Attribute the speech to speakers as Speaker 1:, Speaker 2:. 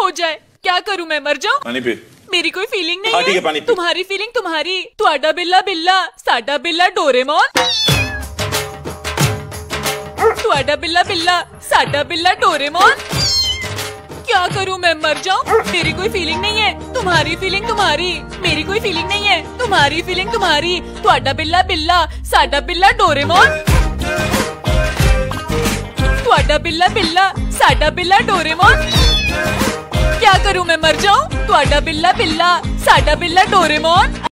Speaker 1: हो जाए। क्या करूं मैं, मर जाऊं?
Speaker 2: पानी पी।
Speaker 1: मेरी कोई फीलिंग नहीं
Speaker 2: हाँ, ठीक है, पानी
Speaker 1: है।
Speaker 2: पी।
Speaker 1: तुम्हारी फीलिंग तुम्हारी। तुहाडा बिल्ला बिल्ला, साडा बिल्ला डोरेमोन। तुहाडा बिल्ला बिल्ला, साडा बिल्ला डोरेमोन। क्या करूं मैं, मर जाऊं? मेरी कोई फीलिंग नहीं है। तुम्हारी फीलिंग तुम्हारी। मेरी कोई फीलिंग नहीं है। तुम्हारी फीलिंग तुम्हारी। तुहाडा बिल्ला बिल्ला, साडा बिल्ला डोरेमोन। तुहाडा बिल्ला बिल्ला, साडा बिल्ला डोरेमोन। क्या करूं मैं, मर जाऊं? तुहाडा बिल्ला बिल्ला, साडा बिल्ला डोरेमोन।